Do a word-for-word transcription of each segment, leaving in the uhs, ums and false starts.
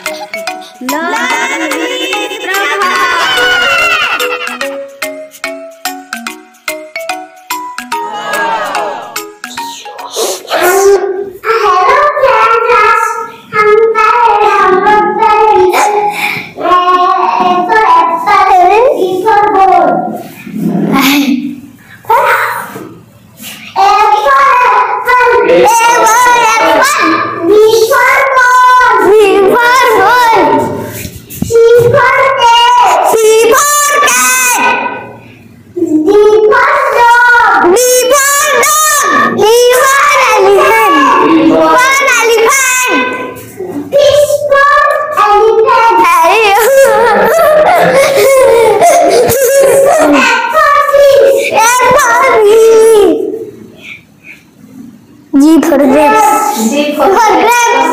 G for grapes. G for grapes.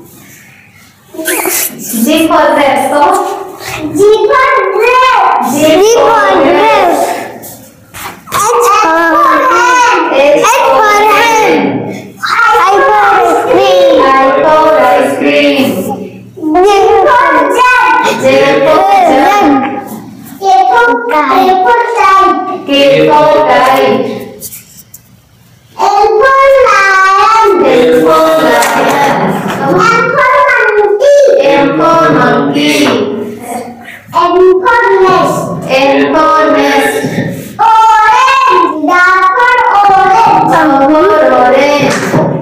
G for grapes. So G for grapes. G for grapes. H for hen. H for hen. I for ice cream. I for ice cream. J for jug. J for jug. K for kite. K for kite. L for lion. L for lion. M for monkey. M for monkey. N for nest. N for nest. Orange. D for orange. O for orange.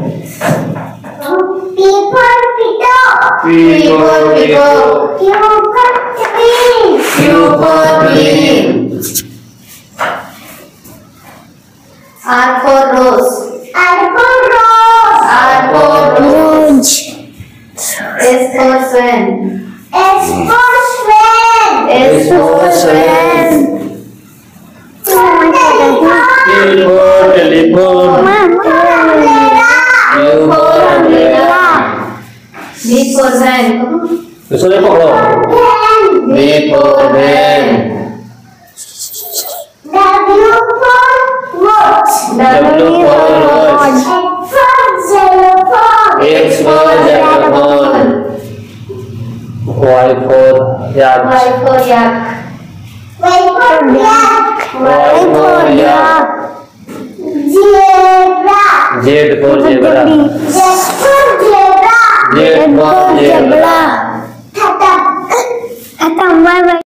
P for peacock. P for peacock. Q for tree. Q for tree. R for rose. R for rose. R for rose. S for swan. S for swan. S for swan. T for telephone. U for umbrella. V for van. Terus ada apa lo? V for van. W for watch. W for watch. X for xylophone. X for xylophone. Y for yak. Y for yak. Y for yak. Y for yak. Zebra. Z for zebra. Z for zebra. Z for zebra. Tata. Tata. Bye bye.